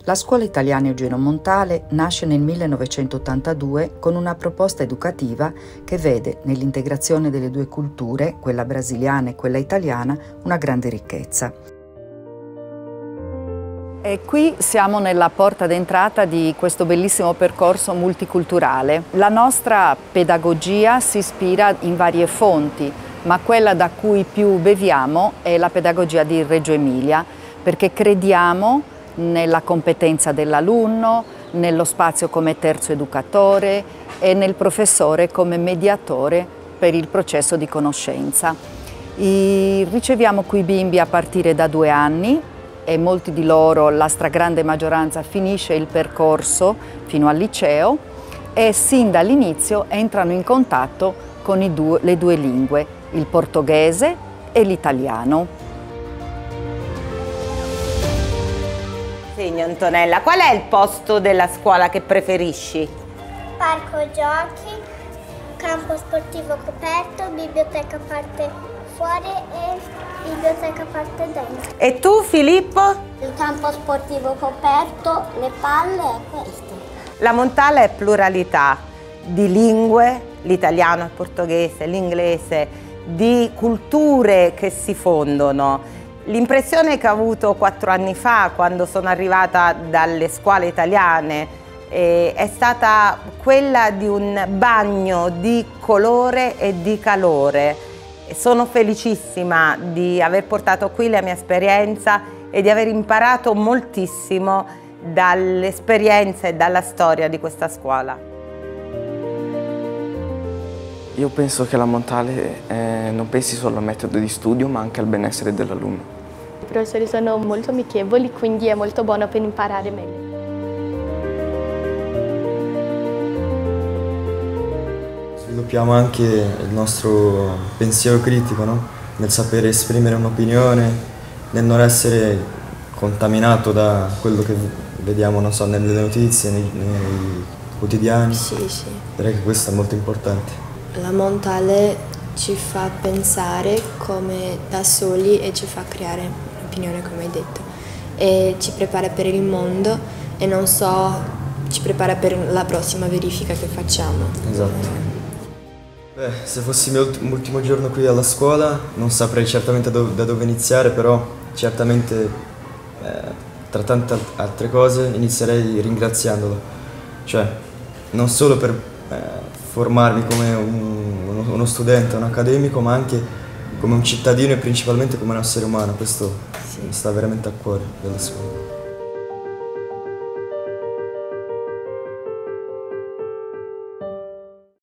La Scuola Italiana Eugenio Montale nasce nel 1982 con una proposta educativa che vede nell'integrazione delle due culture, quella brasiliana e quella italiana, una grande ricchezza. E qui siamo nella porta d'entrata di questo bellissimo percorso multiculturale. La nostra pedagogia si ispira in varie fonti, ma quella da cui più beviamo è la pedagogia di Reggio Emilia, perché crediamo nella competenza dell'alunno, nello spazio come terzo educatore e nel professore come mediatore per il processo di conoscenza. Riceviamo qui bimbi a partire da 2 anni e molti di loro, la stragrande maggioranza, finisce il percorso fino al liceo e sin dall'inizio entrano in contatto con le due lingue, il portoghese e l'italiano. Antonella, qual è il posto della scuola che preferisci? Parco giochi, campo sportivo coperto, biblioteca a parte fuori e biblioteca a parte dentro. E tu, Filippo? Il campo sportivo coperto, le palle e questo. La Montale è pluralità di lingue, l'italiano, il portoghese, l'inglese, di culture che si fondono. L'impressione che ho avuto 4 anni fa, quando sono arrivata dalle scuole italiane, è stata quella di un bagno di colore e di calore. Sono felicissima di aver portato qui la mia esperienza e di aver imparato moltissimo dall'esperienza e dalla storia di questa scuola. Io penso che la Montale non pensi solo al metodo di studio, ma anche al benessere dell'alunno. I professori sono molto amichevoli, quindi è molto buono per imparare meglio. Sviluppiamo anche il nostro pensiero critico, no? Nel sapere esprimere un'opinione, nel non essere contaminato da quello che vediamo, non so, nelle notizie, nei quotidiani. Sì, sì. Direi che questo è molto importante. La Montale ci fa pensare come da soli e ci fa creare un'opinione, come hai detto, e ci prepara per il mondo e non so, ci prepara per la prossima verifica che facciamo. Esatto. Beh, se fossi il mio ultimo giorno qui alla scuola non saprei certamente da dove iniziare, però certamente tra tante altre cose inizierei ringraziandolo, cioè non solo per formarmi come uno studente, un accademico, ma anche come un cittadino e principalmente come un essere umano. Questo mi sta veramente a cuore della scuola.